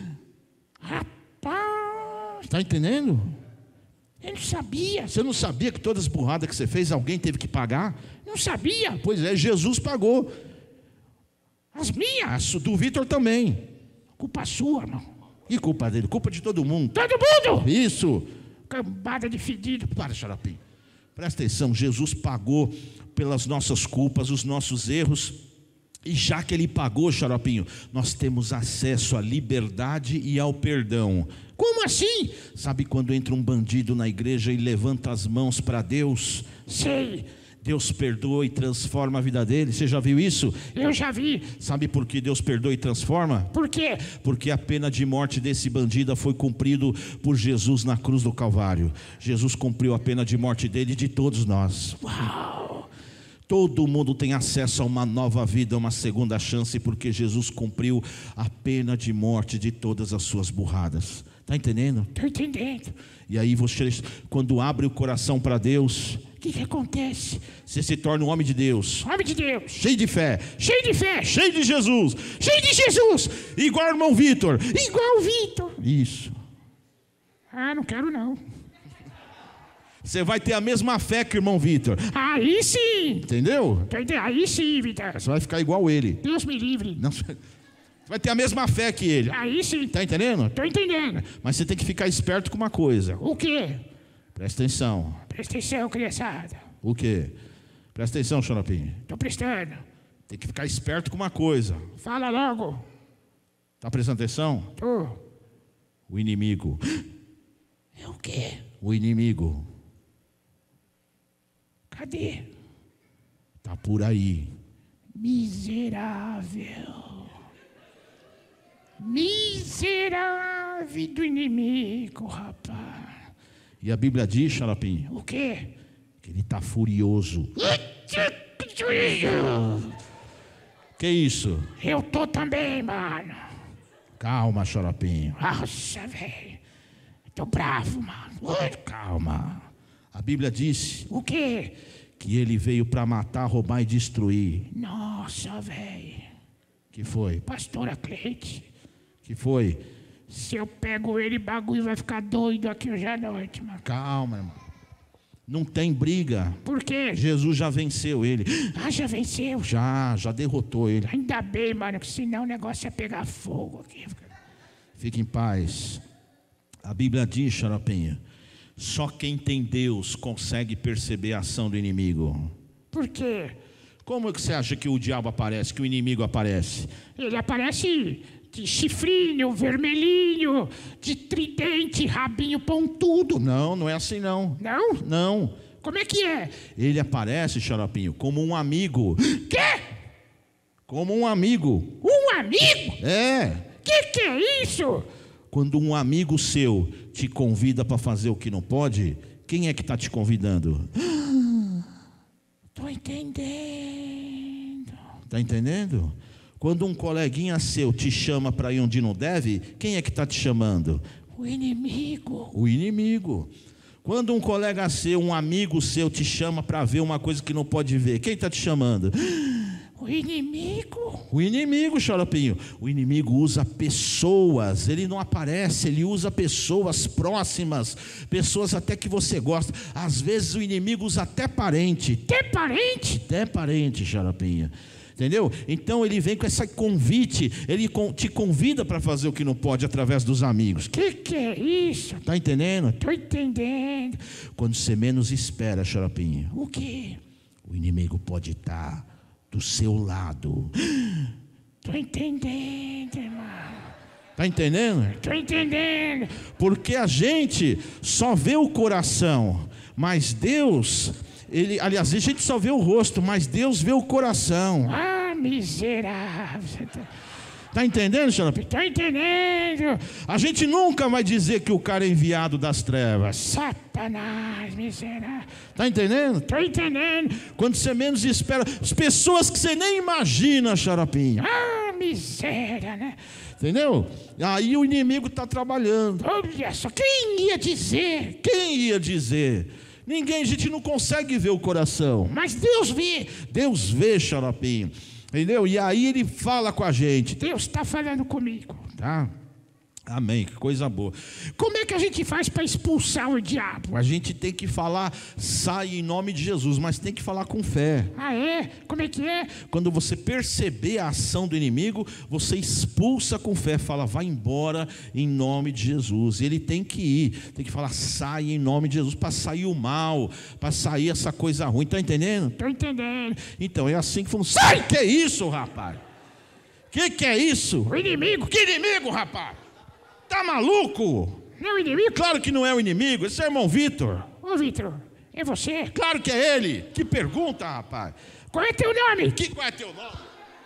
Rapaz, Está entendendo? eu não sabia. Você não sabia que todas as burradas que você fez, alguém teve que pagar? Não sabia. Pois é, Jesus pagou. As minhas. A su- do Vitor também. Culpa sua, irmão. E culpa dele? Culpa de todo mundo. Todo mundo. Isso. Cambada de fedido. Para, Xaropim. Presta atenção, Jesus pagou pelas nossas culpas, os nossos erros. E já que ele pagou, Xaropinho, nós temos acesso à liberdade e ao perdão. Como assim? Sabe quando entra um bandido na igreja e levanta as mãos para Deus? Sei. Deus perdoa e transforma a vida dele. Você já viu isso? Eu já vi. Sabe por que Deus perdoa e transforma? Por quê? Porque a pena de morte desse bandido foi cumprido por Jesus na cruz do Calvário. Jesus cumpriu a pena de morte dele e de todos nós. Uau! Todo mundo tem acesso a uma nova vida, uma segunda chance, porque Jesus cumpriu a pena de morte de todas as suas burradas. Está entendendo? Estou entendendo. E aí você, quando abre o coração para Deus, O que, que acontece? você se torna um homem de Deus, Homem de Deus. cheio de fé, Cheio de fé. cheio de Jesus, Cheio de Jesus. igual o irmão Vitor. Igual o Vitor. Isso. Ah, não quero não. Você vai ter a mesma fé que o irmão Vitor. Aí sim. Entendeu? Tô entendendo. Aí sim, Vitor. Você vai ficar igual ele. Deus me livre. Não, você vai ter a mesma fé que ele. Aí sim. Tá entendendo? Tô entendendo. Mas você tem que ficar esperto com uma coisa. O quê? Presta atenção. Presta atenção, criançada. O quê? Presta atenção, Xaropinho. Tô prestando. Tem que ficar esperto com uma coisa. Fala logo. Tá prestando atenção? Tô. O inimigo. É o quê? O inimigo Cadê? tá por aí. Miserável. Miserável do inimigo, rapaz. E a Bíblia diz, Xaropinho, O quê? que ele tá furioso. Que isso? Eu tô também, mano. Calma, Xaropinho. Nossa, velho. Tô bravo, mano. Calma. A Bíblia disse O quê? que ele veio para matar, roubar e destruir. Nossa, velho. Que foi? Pastora Cleide, Que foi? se eu pego ele, bagulho vai ficar doido aqui hoje à noite, mano. Calma, irmão. Não tem briga. Por quê? Jesus já venceu ele. Ah, já venceu. Já, já derrotou ele. Ainda bem, mano, que senão o negócio ia pegar fogo aqui. Fique em paz. A Bíblia diz, Xaropinha, só quem tem Deus consegue perceber a ação do inimigo. Por quê? Como é que você acha que o diabo aparece, que o inimigo aparece? Ele aparece de chifrinho, vermelhinho, de tridente, rabinho pontudo. Não, não é assim não. Não? Não. Como é que é? Ele aparece, Xaropinho, como um amigo. Quê? Como um amigo. Um amigo? É. Que que é isso? Quando um amigo seu te convida para fazer o que não pode, quem é que está te convidando? Tô entendendo. Está entendendo? Quando um coleguinha seu te chama para ir onde não deve, quem é que está te chamando? O inimigo. O inimigo. Quando um colega seu, um amigo seu te chama para ver uma coisa que não pode ver, quem está te chamando? O inimigo. O inimigo, Xaropinho. O inimigo usa pessoas, ele não aparece, ele usa pessoas próximas, pessoas até que você gosta. Às vezes o inimigo usa até parente. Até parente? Até parente, Xaropinho. Entendeu? Então ele vem com esse convite, ele te convida para fazer o que não pode através dos amigos. Que que é isso? Tá entendendo? Tô entendendo. Quando você menos espera, Xaropinho, O quê? o inimigo pode estar do seu lado. Tô entendendo, irmão. Tá entendendo? Tô entendendo. Porque a gente só vê o coração, mas Deus, ele, aliás, a gente só vê o rosto, mas Deus vê o coração. Ah, miserável. Tá entendendo, Xaropinho? Tô entendendo. A gente nunca vai dizer que o cara é enviado das trevas. Satanás, miserável. Tá entendendo? Tô entendendo. Quando você menos espera, as pessoas que você nem imagina, Xaropinho. Ah, miséria, né? Entendeu? Aí o inimigo está trabalhando. Olha só, quem ia dizer? Quem ia dizer? Ninguém, a gente não consegue ver o coração. Mas Deus vê. Deus vê, Xaropinho. Entendeu? E aí ele fala com a gente. Deus está falando comigo. Tá? Amém, que coisa boa. Como é que a gente faz para expulsar o diabo? A gente tem que falar, sai em nome de Jesus, mas tem que falar com fé. Ah, é? Como é que é? Quando você perceber a ação do inimigo, você expulsa com fé, fala, vai embora em nome de Jesus. Ele tem que ir, tem que falar, sai em nome de Jesus, para sair o mal, para sair essa coisa ruim, tá entendendo? Tô entendendo. Então é assim que funciona. Sai, que é isso, rapaz? Que que é isso? O inimigo. Que inimigo, rapaz? Tá maluco? Não é o inimigo? Claro que não é o inimigo, esse é o irmão Vitor. Ô, Vitor, É você? Claro que é ele. Que pergunta, rapaz. Qual é teu nome? Que, qual é teu nome?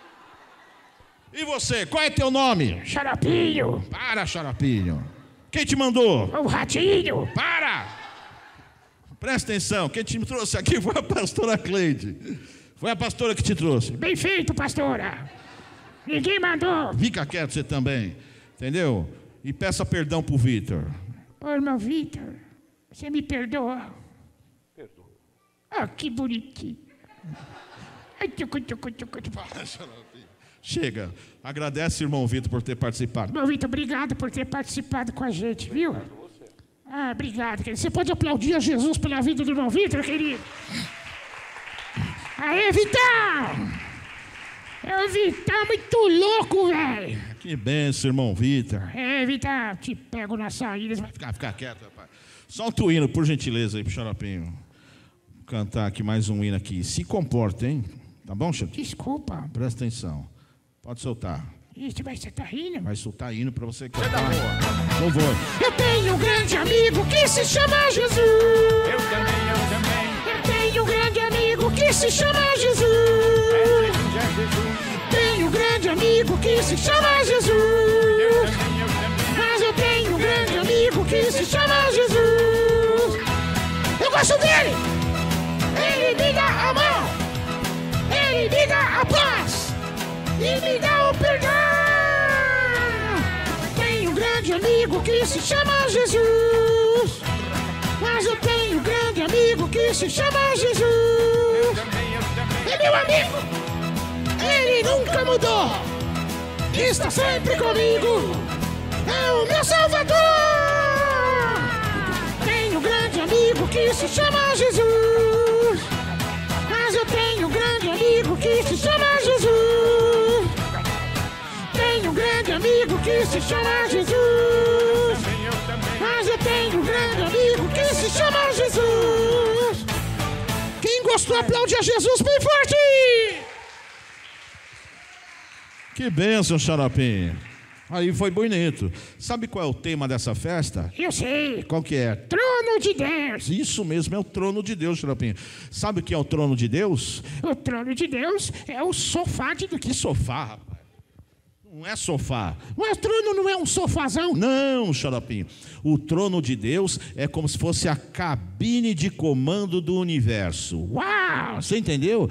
E você, qual é teu nome? Xaropinho. Para, xaropinho. Quem te mandou? O ratinho. Para! Presta atenção, quem te trouxe aqui foi a pastora Cleide. Foi a pastora que te trouxe. Bem feito, pastora. Ninguém mandou. Fica quieto você também, entendeu? E peça perdão pro Vitor. Ô, irmão Vitor, você me perdoa? Perdoa. Ah, que bonitinho. Ai, tchucu, tchucu, tchucu, tchucu. Chega, agradece, irmão Vitor, por ter participado. Irmão Vitor, obrigado por ter participado com a gente, viu? Ah, obrigado, querido. Você pode aplaudir a Jesus pela vida do irmão Vitor, querido? Aê, Vitão! É o Vitão muito louco, velho! Que benção, irmão Vitor. É, Vitão, te pego na saída. Vai Fica, fica quieto, rapaz. Solta o hino, por gentileza, aí pro xaropinho. Vou cantar aqui mais um hino aqui. Se comporta, hein? Tá bom, Chico? Desculpa. Presta atenção. Pode soltar. Isso, mas você tá rindo? Vai soltar hino pra você cantar. Por favor. Eu tenho um grande amigo que se chama Jesus. Eu também, eu também. Eu tenho um grande amigo que se chama Jesus. Já Jesus. Tenho um grande amigo que se chama Jesus. Eu também, eu também. Mas eu tenho um grande amigo que se chama Jesus. Eu gosto dele. Ele me dá a mão. Ele me dá a paz. E me dá o perdão. Tenho um grande amigo que se chama Jesus. Mas eu tenho um grande amigo que se chama Jesus. Eu também, eu também. É meu amigo. Ele nunca mudou. Está sempre comigo. É o meu Salvador. Tenho um grande amigo que se chama Jesus. Mas eu tenho um grande amigo que se chama Jesus. Tenho um grande amigo que se chama Jesus. Mas eu tenho um grande amigo que se chama Jesus. Quem gostou, aplaude a Jesus bem forte. Que bênção, xaropinho. Aí foi bonito. Sabe qual é o tema dessa festa? Eu sei. Qual que é? Trono de Deus. Isso mesmo, é o trono de Deus, xaropinho. Sabe o que é o trono de Deus? O trono de Deus é o sofá de... Que sofá, rapaz. Não é sofá. Mas o trono não é um sofazão? Não, xaropinho. O trono de Deus é como se fosse a cabine de comando do universo. Uau! Você entendeu?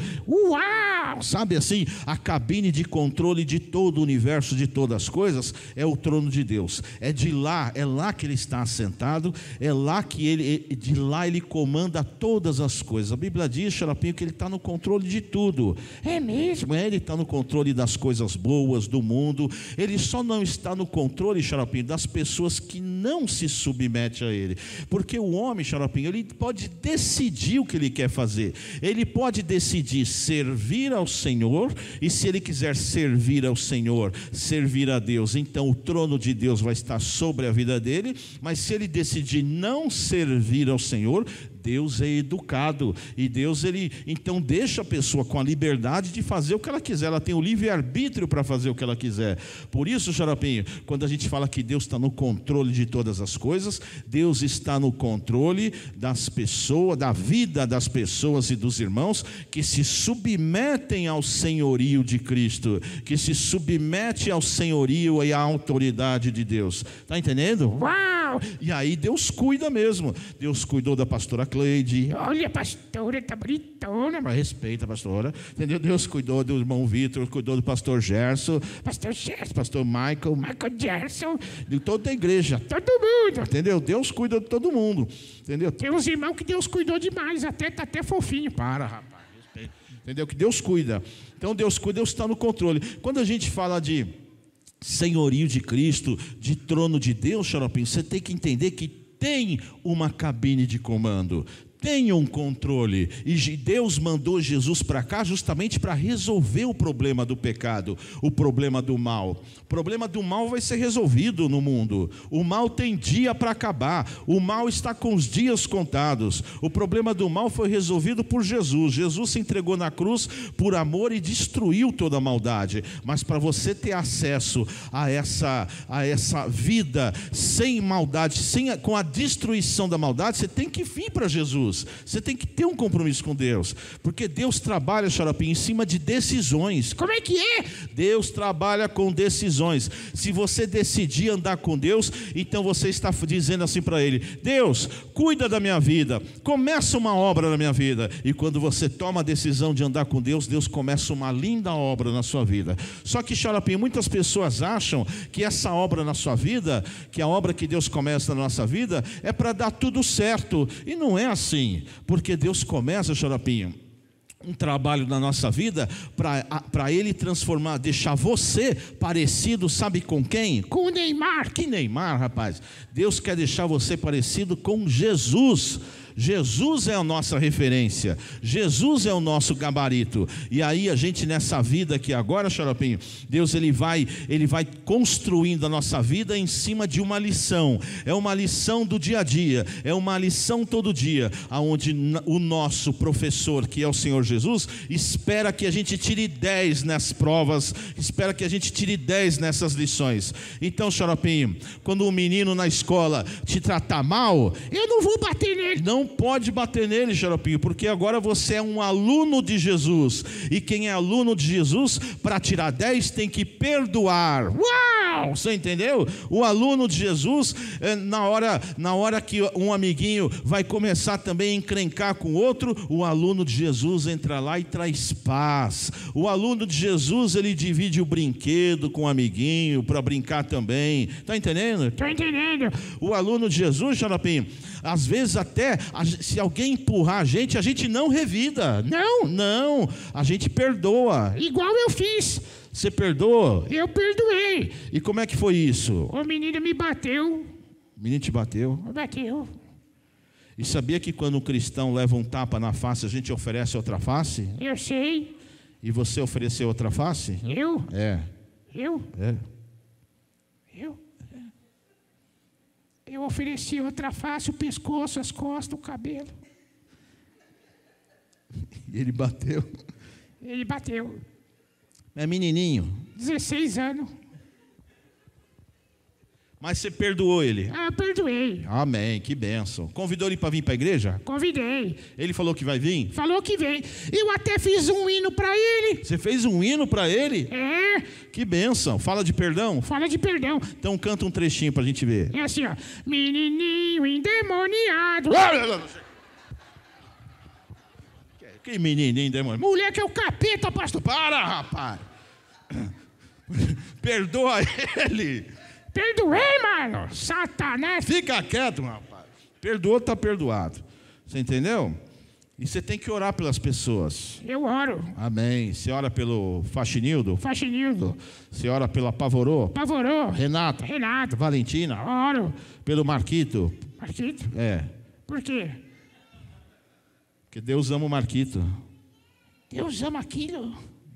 Uau! Sabe assim, a cabine de controle de todo o universo, de todas as coisas, é o trono de Deus. É de lá, é lá que ele está assentado, é lá que ele, de lá ele comanda todas as coisas. A Bíblia diz, xaropinho, que ele está no controle de tudo. É mesmo? Ele está no controle das coisas boas, do mundo. Ele só não está no controle, xaropinho, das pessoas que não se submetem a ele. Porque o homem, xaropinho, ele pode decidir o que ele quer fazer. Ele pode decidir servir ao Senhor, e se ele quiser servir ao Senhor, servir a Deus, então o trono de Deus vai estar sobre a vida dele. Mas se ele decidir não servir ao Senhor, Deus é educado, e Deus, ele então deixa a pessoa com a liberdade de fazer o que ela quiser. Ela tem o livre-arbítrio para fazer o que ela quiser. Por isso, xaropinho, quando a gente fala que Deus está no controle de todas as coisas, Deus está no controle das pessoas, da vida das pessoas e dos irmãos que se submetem ao senhorio de Cristo, que se submete ao senhorio e à autoridade de Deus. Está entendendo? Uau! E aí Deus cuida mesmo. Deus cuidou da pastora Cleide. Olha, pastora, tá bonitona. Mas respeita a pastora, entendeu? Deus cuidou do irmão Vitor, cuidou do pastor Gerson, Pastor Gerson, pastor Michael, Michael Gerson, de toda a igreja, todo mundo. entendeu? Deus cuida de todo mundo, entendeu? Tem uns irmãos que Deus cuidou demais, até tá até fofinho. Para, rapaz, respeita. Entendeu? Que Deus cuida. Então Deus cuida, Deus está no controle. Quando a gente fala de senhorio de Cristo, de trono de Deus, xaropinho, você tem que entender que tem uma cabine de comando, tem um controle, e Deus mandou Jesus para cá justamente para resolver o problema do pecado, o problema do mal. O problema do mal vai ser resolvido no mundo. O mal tem dia para acabar, o mal está com os dias contados. O problema do mal foi resolvido por Jesus. Jesus se entregou na cruz por amor e destruiu toda a maldade. Mas para você ter acesso a essa, a essa vida sem maldade, sem, com a destruição da maldade, você tem que vir para Jesus. Jesus. Você tem que ter um compromisso com Deus, porque Deus trabalha, Xarope, em cima de decisões. Como é que é? Deus trabalha com decisões. Se você decidir andar com Deus, então você está dizendo assim para Ele: Deus, cuida da minha vida, começa uma obra na minha vida. E quando você toma a decisão de andar com Deus, Deus começa uma linda obra na sua vida. Só que, Xarope, muitas pessoas acham que essa obra na sua vida, que a obra que Deus começa na nossa vida, é para dar tudo certo. E não é assim, porque Deus começa, Xaropinho, um trabalho na nossa vida para Ele transformar, deixar você parecido, sabe com quem? Com o Neymar. Que Neymar, rapaz? Deus quer deixar você parecido com Jesus. Jesus é a nossa referência, Jesus é o nosso gabarito. E aí a gente nessa vida aqui agora, Xaropinho, Deus ele vai, ele vai construindo a nossa vida em cima de uma lição. É uma lição do dia a dia, é uma lição todo dia, aonde o nosso professor, que é o Senhor Jesus, espera que a gente tire dez nas provas, espera que a gente tire dez nessas lições. Então, Xaropinho, quando um menino na escola te tratar mal, eu não vou bater nele. Não pode bater nele, Xaropinho, porque agora você é um aluno de Jesus. E quem é aluno de Jesus, para tirar dez, tem que perdoar. Uau! Você entendeu? O aluno de Jesus, na hora, na hora que um amiguinho vai começar também a encrencar com o outro, o aluno de Jesus entra lá e traz paz. O aluno de Jesus, ele divide o brinquedo com o amiguinho para brincar também. Está entendendo? Estou entendendo. O aluno de Jesus, Xaropinho, às vezes até, se alguém empurrar a gente, a gente não revida. Não, não, a gente perdoa. Igual eu fiz. Você perdoa? Eu perdoei. E como é que foi isso? O menino me bateu. O menino te bateu? Me bateu. E sabia que quando um cristão leva um tapa na face, a gente oferece outra face? Eu sei. E você ofereceu outra face? Eu? É. Eu? É. Eu? Eu ofereci outra face, o pescoço, as costas, o cabelo. E ele bateu? Ele bateu. É menininho? dezesseis anos. Mas você perdoou ele? Ah, eu perdoei. Amém, que bênção. Convidou ele para vir para a igreja? Convidei. Ele falou que vai vir? Falou que vem. Eu até fiz um hino para ele. Você fez um hino para ele? É. Que bênção. Fala de perdão? Fala de perdão. Então canta um trechinho para a gente ver. É assim, ó. Menininho endemoniado. Que menininho endemoniado. Moleque é o capeta, pastor. Para, rapaz. Perdoa ele. Perdoei, mano. Satanás. Fica quieto, rapaz. Perdoou, está perdoado. Você entendeu? E você tem que orar pelas pessoas. Eu oro. Amém. Você ora pelo Faxinildo? Faxinildo. Você ora pela Pavorô? Pavorô. Renata? Renato. Valentina? Oro. Pelo Marquito? Marquito. É. Por quê? Porque Deus ama o Marquito. Deus ama aquilo.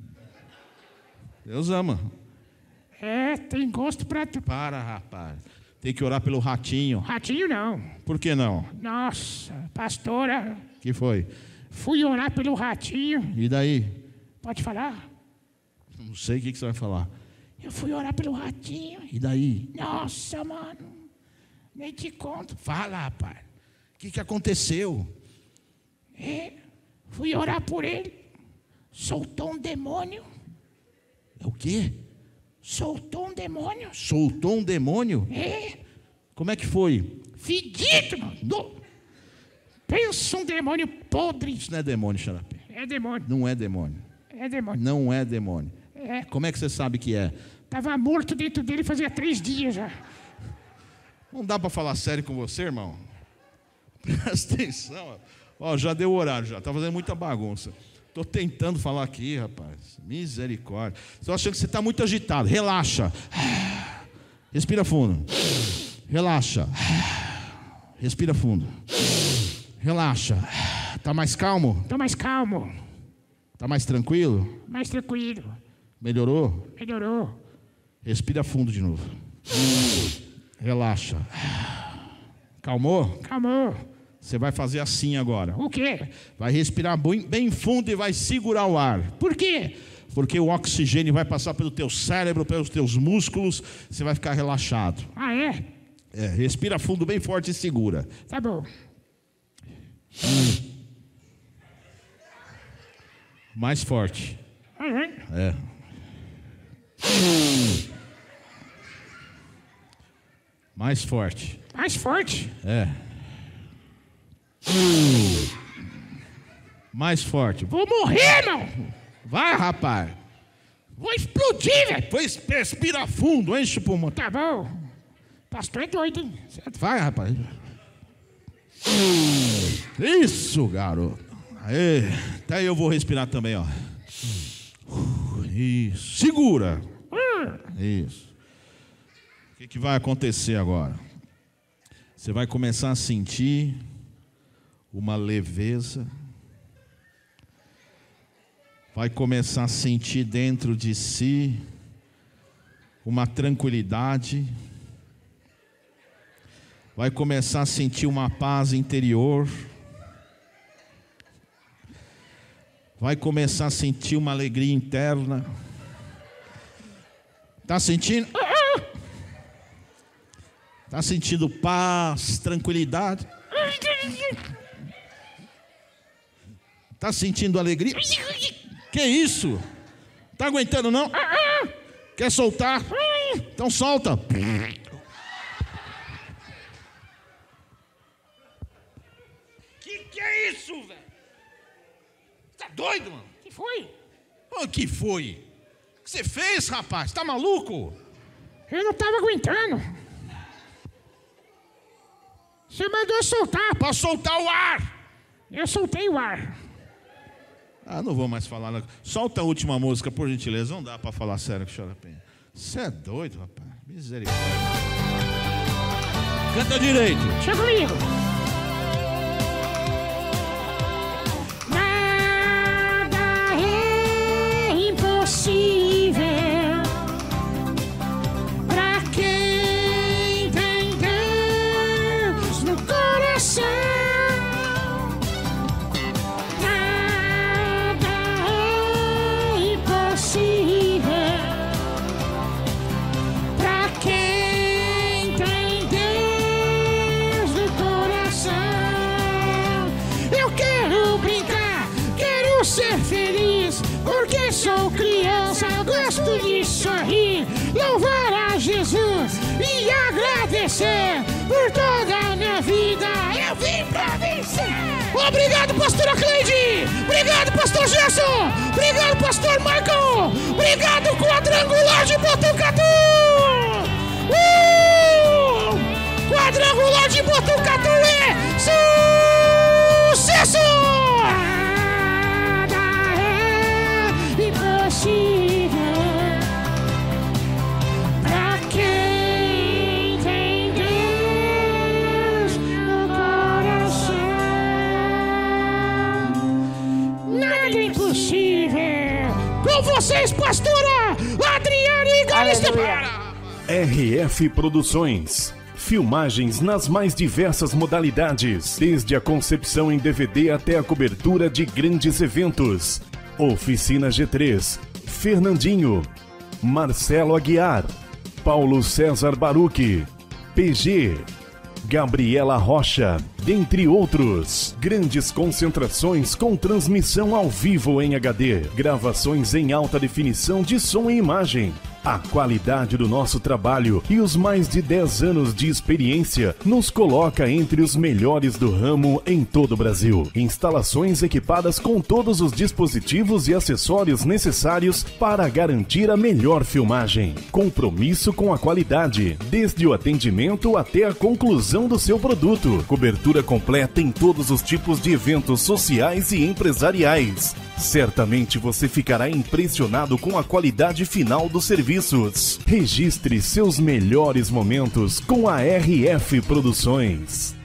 Deus ama. É, tem gosto pra tu. Para, rapaz. Tem que orar pelo Ratinho. Ratinho não. Por que não? Nossa, pastora. Que foi? Fui orar pelo Ratinho. E daí? Pode falar? Não sei o que você vai falar. Eu fui orar pelo Ratinho. E daí? Nossa, mano. Nem te conto. Fala, rapaz. O que, que aconteceu? É, fui orar por ele. Soltou um demônio. É o quê? Soltou um demônio. Soltou um demônio? É. Como é que foi? Fedido, mano. Do... Pensa um demônio podre. Isso não é demônio, Xarope. É demônio. Não é demônio. É demônio. Não é demônio. É. Como é que você sabe que é? Tava morto dentro dele fazia três dias já. Não dá para falar sério com você, irmão? Presta atenção. Ó, já deu o horário, já. Tá fazendo muita bagunça. Tô tentando falar aqui, rapaz. Misericórdia. Estou achando que você está muito agitado. Relaxa. Respira fundo. Relaxa. Respira fundo. Relaxa. Tá mais calmo? Tô mais calmo. Tá mais tranquilo? Mais tranquilo. Melhorou? Melhorou. Respira fundo de novo. Relaxa. Calmou? Calmou. Você vai fazer assim agora. O quê? Vai respirar bem, bem fundo e vai segurar o ar. Por quê? Porque o oxigênio vai passar pelo teu cérebro, pelos teus músculos, você vai ficar relaxado. Ah, é? É, respira fundo, bem forte e segura. Tá bom. Mais forte. Uhum. É. Mais forte. Mais forte. É. Mais forte. Vou morrer, não. Vai, rapaz. Vou explodir, velho. Pois respira fundo, enche o pulmão. Tá bom. Pastor é doido, hein? Vai, rapaz. Isso, garoto. Aê. Até eu vou respirar também, ó. Isso. Segura. Isso. O que, que vai acontecer agora? Você vai começar a sentir uma leveza. Vai começar a sentir dentro de si uma tranquilidade. Vai começar a sentir uma paz interior. Vai começar a sentir uma alegria interna. Está sentindo? Está sentindo paz, tranquilidade? Está sentindo alegria? Que isso? Está aguentando não? Quer soltar? Então solta. Que que é isso, velho? Tá doido, mano? Que foi? O que foi? O que você fez, rapaz? Tá maluco? Eu não tava aguentando. Você mandou soltar. Para soltar o ar. Eu soltei o ar. Ah, não vou mais falar. Solta a última música, por gentileza. Não dá para falar sério que chora penha. Você é doido, rapaz. Misericórdia. Canta direito. Chega comigo. Nada é impossível pra quem tem Deus no coração. Nada é impossível pra quem tem Deus no coração. Eu quero brincar, quero ser feliz, porque sou criança, gosto de sorrir, louvar a Jesus e agradecer por toda a minha vida. Eu vim pra vencer. Obrigado, pastora Cleide. Obrigado, pastor Gerson. Obrigado, pastor Michael. Obrigado, quadrangular de Botucatu. Uh! Quadrangular de Botucatu é sucesso! Nada é impossível pra quem tem Deus no coração. Nada é impossível. Com vocês, pastora Adriane Galistepara. R F Produções. Filmagens nas mais diversas modalidades, desde a concepção em D V D até a cobertura de grandes eventos. Oficina G três, Fernandinho, Marcelo Aguiar, Paulo César Baruch, P G, Gabriela Rocha, dentre outros. Grandes concentrações com transmissão ao vivo em H D, gravações em alta definição de som e imagem. A qualidade do nosso trabalho e os mais de dez anos de experiência nos coloca entre os melhores do ramo em todo o Brasil. Instalações equipadas com todos os dispositivos e acessórios necessários para garantir a melhor filmagem. Compromisso com a qualidade, desde o atendimento até a conclusão do seu produto. Cobertura completa em todos os tipos de eventos sociais e empresariais. Certamente você ficará impressionado com a qualidade final dos serviços. Registre seus melhores momentos com a R F Produções.